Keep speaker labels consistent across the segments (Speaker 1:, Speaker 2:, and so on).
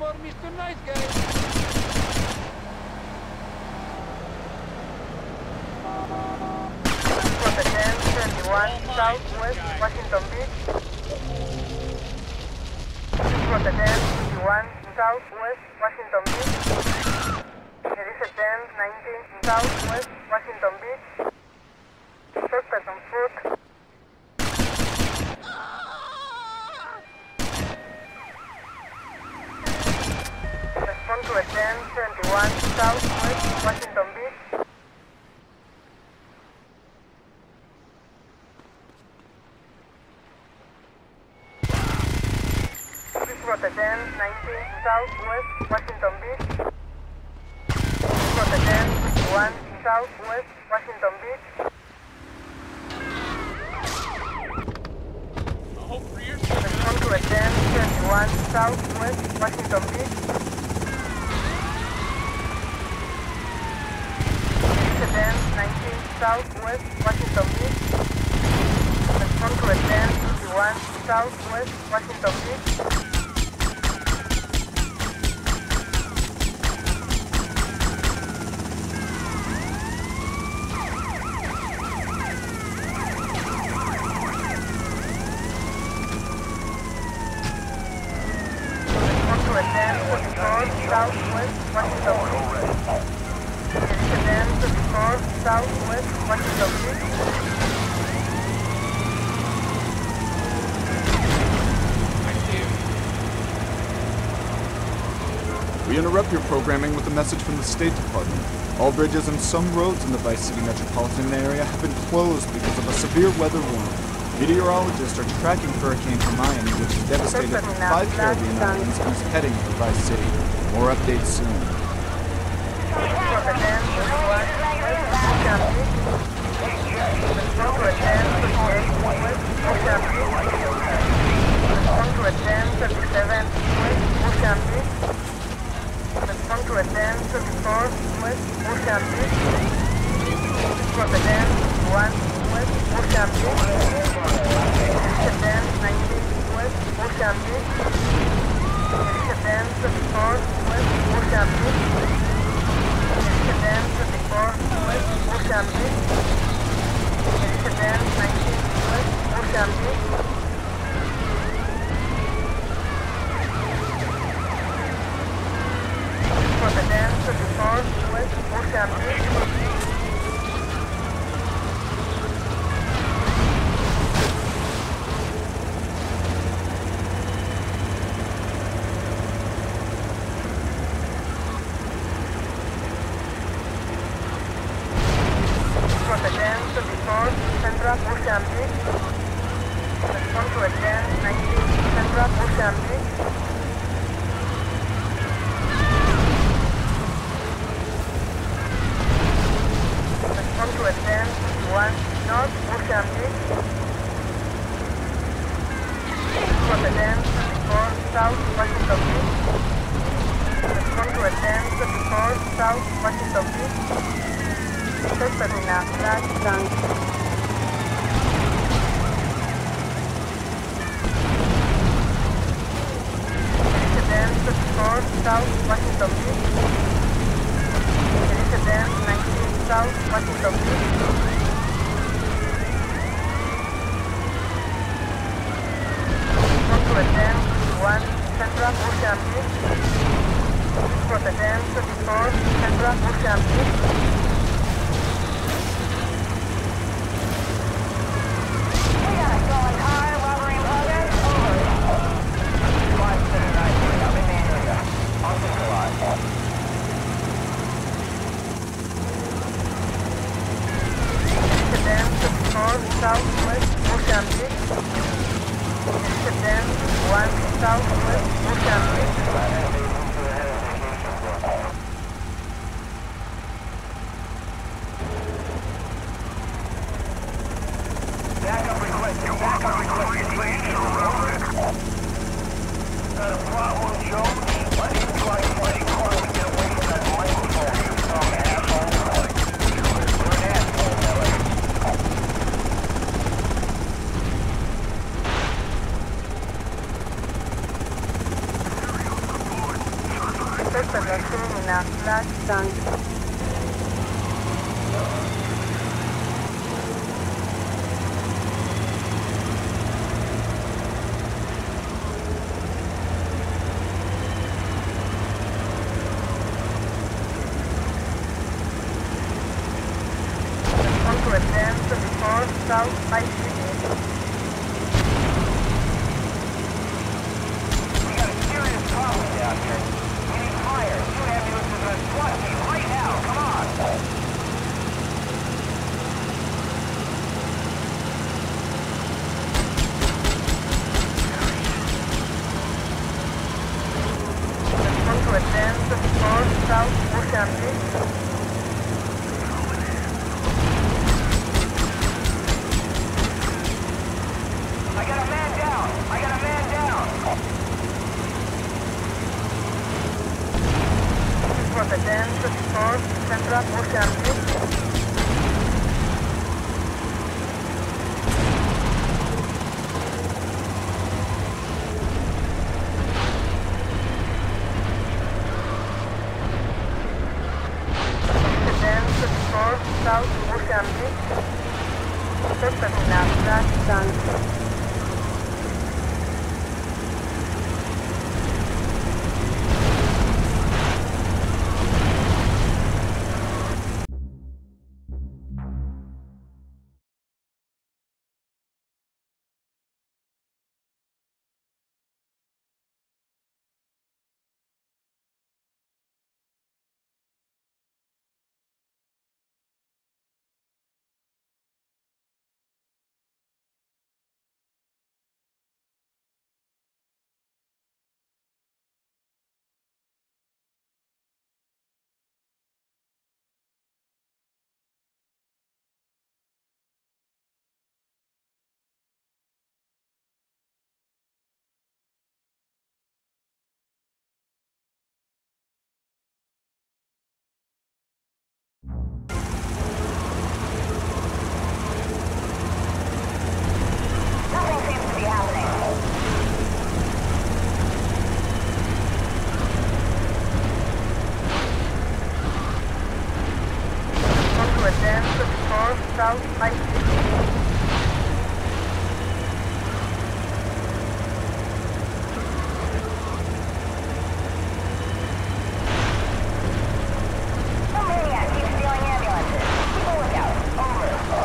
Speaker 1: more, Mr. Nice Guy.
Speaker 2: For the 1031 Southwest Washington Beach. For the 1021 Southwest Washington Beach. There is a 1019 Southwest Washington Beach. Suspect on foot. Respond to a 1071 Southwest Washington Beach. Please for the 1019 Southwest Washington Beach. For the 1051 Southwest Washington Beach. Respond to a 1031 Southwest Washington Beach. There is a 1019 Southwest Washington Beach. Respond to a 1051 Southwest Washington Beach. Southwest Washington Beach. There is a 1024 Southwest Washington Beach.
Speaker 3: We interrupt your programming with a message from the State Department. All bridges and some roads in the Vice City metropolitan area have been closed because of a severe weather warning. Meteorologists are tracking Hurricane Hermione, which has devastated 5 Caribbean islands and is heading for Vice City. More updates soon.
Speaker 2: Respond to a 1034 West Mozambique. For the 1021 West Mozambique. There is a 1019 West Mozambique. There is a 1034 West Mozambique. There is a 1034 West Mozambique. There is a 1019 West Mozambique. For the 1034 West Mozambique. For the 1034 Central Mozambique. Respond to a 1019 Central Mozambique. Respond to a 1021 North Mozambique. For the 1024 South Washington Beach. Respond to a 1024 South Washington Beach. Suspect in a flash tank. There is a 1024 South Washington Beach. There is a 1019 South Washington Beach. Respond to a 1021 Central Mozambique. For the 1034 Central Mozambique. Southwest Mozambique. There is a 1021 Southwest Mozambique. Backup request, please. Bravo Jones, let's try fighting car to get away from that microphone, you some asshole. You're an asshole, Proceeding in a flash tank. Respond to attempts before South by City.
Speaker 1: We got a serious problem down here. We need fire. 2 ambulances and a SWAT team right now. Come on.
Speaker 2: Respond to attempts before South Mozambique.
Speaker 1: I got a man down. I got a man down.
Speaker 2: This was attempts before Central Mozambique. Attempts before South Mozambique. Suspect in a flash tank.
Speaker 1: Nothing seems to be happening.
Speaker 2: Respond to attempts before South by City.
Speaker 1: Some maniac keeps stealing ambulances. Keep a lookout. Over.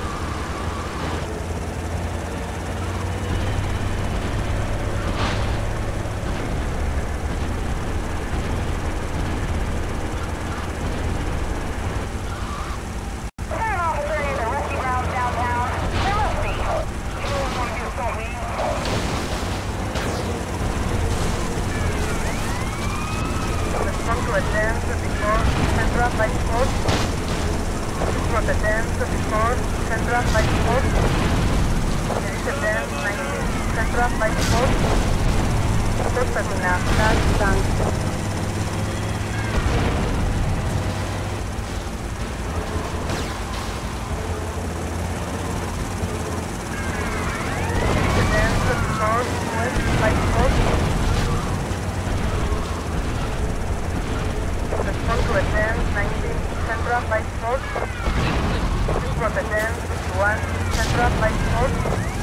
Speaker 1: Is there an officer near the rescue grounds downtown? There must be. Anyone want to get assault lead?
Speaker 2: Respond to attempts before Central by Sport. This was attempts before Central by Sport. There is attempts 19 Central by Sport. Suspect in a flash tank. Attempts before West by Sport. Respond to attempts 19 Central by Sport. This was attempts 1 Central by Sport.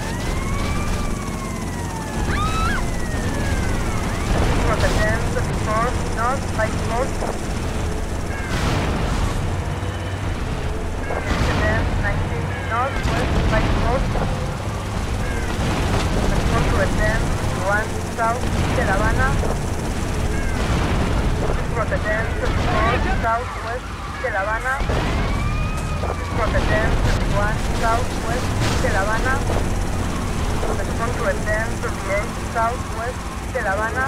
Speaker 2: This was attempts before North by Sport. There is attempts 19 Northwest by Sport. Respond to attempts 1 South de La Habana. This was attempts before Southwest de La Habana. This was attempts 1 Southwest de La Habana. Respond to attempts 38 Southwest de La Habana.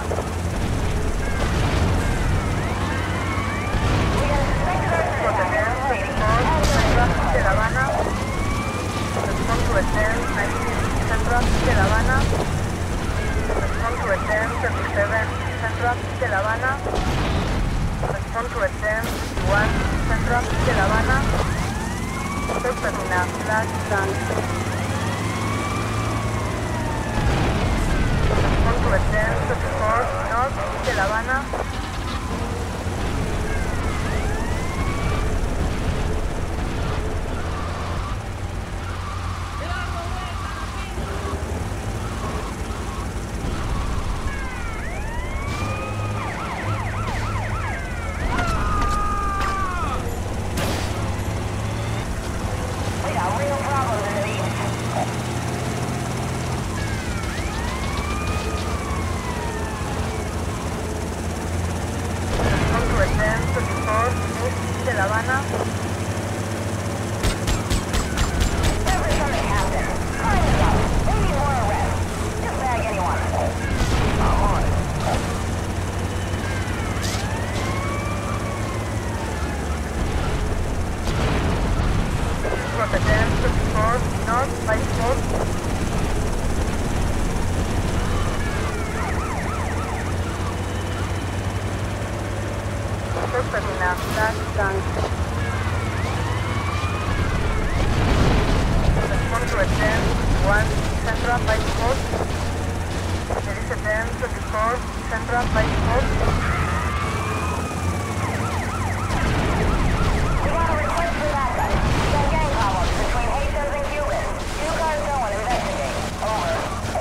Speaker 1: We got a suspected
Speaker 2: This was
Speaker 1: arson
Speaker 2: attempts
Speaker 1: attack.
Speaker 2: before Central de La Habana. Respond to attempts 19 Central de La Habana. Respond to attempts 37 Central de La Habana. Respond to attempts 51 Central de La Habana. Suspect in a flash tank. Respond to attempts 54 North de La Habana. Central by 4.
Speaker 1: We got a request for backup. Some gang problems between Haitians and Cubans. Two cars going, investigate. Over.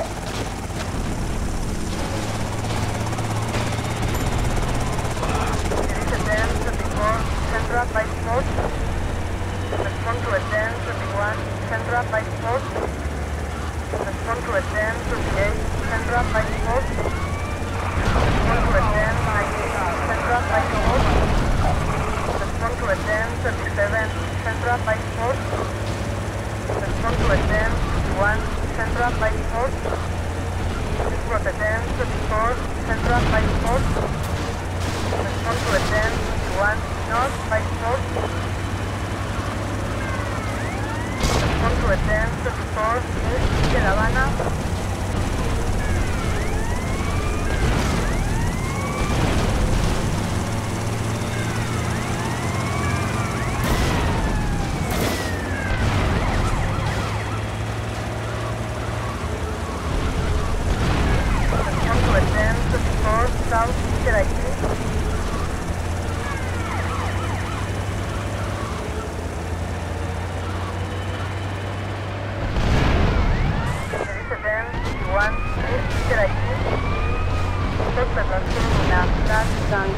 Speaker 2: There is a 10-24 Central by 4. Respond to a 10-21 Central by 4. Respond to a 10-28 Central by 4. Respond to a 10-19 Central by 4. Respond to a 10-37 Central by 4. Respond to a 10-51 Central by 4. Respond to a 10-34 Central by 4. Respond to a 10-51 North by 4. Respond to a 10-34 East de La Habana. Respond to a 10-34 South East Haiti. One East Haiti. Observación de la Flash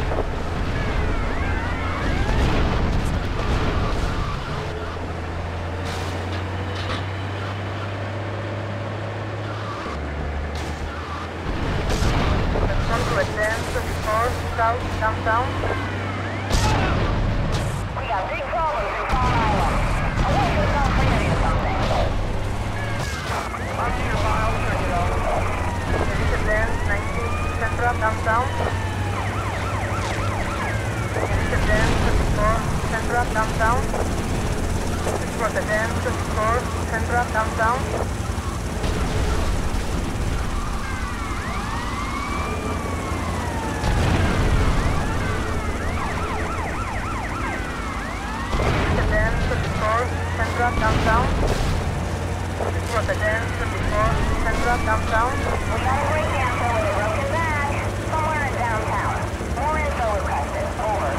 Speaker 2: Respond to a 10-24 South Downtown.
Speaker 1: We got big problems in Palm Island. I want you to come for you something. I'm here, Miles. Check it out.
Speaker 2: There is a 10-19 Central Downtown. There is a 10-24 Central Downtown. This was a 10-24 Central Downtown. Central Downtown. This was a 10-24 Central Downtown.
Speaker 1: We got a breakdown with a broken back. Somewhere in downtown. More info requested. Over.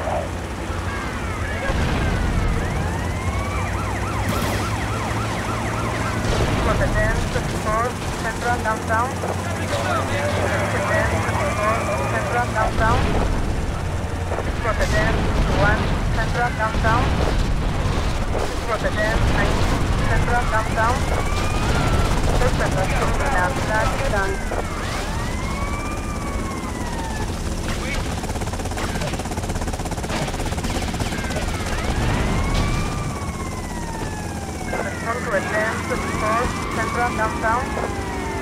Speaker 2: This was a 10-24 Central Downtown. This is a 10-24 Central Downtown. This was a 10-21 Central Downtown. This was a 10-19 Central Downtown. Observación de la Flash Dance. Respond to a 10-24 Central Downtown.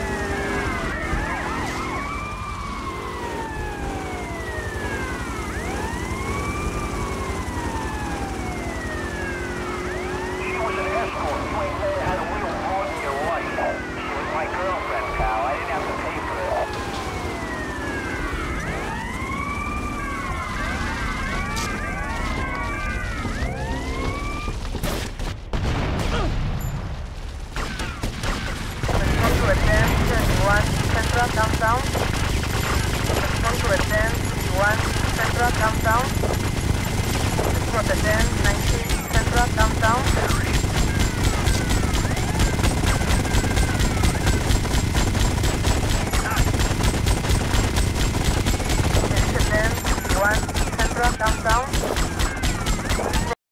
Speaker 2: Central Downtown. Respond to a 10-51 Central Downtown. This was a 10-19 Central Downtown.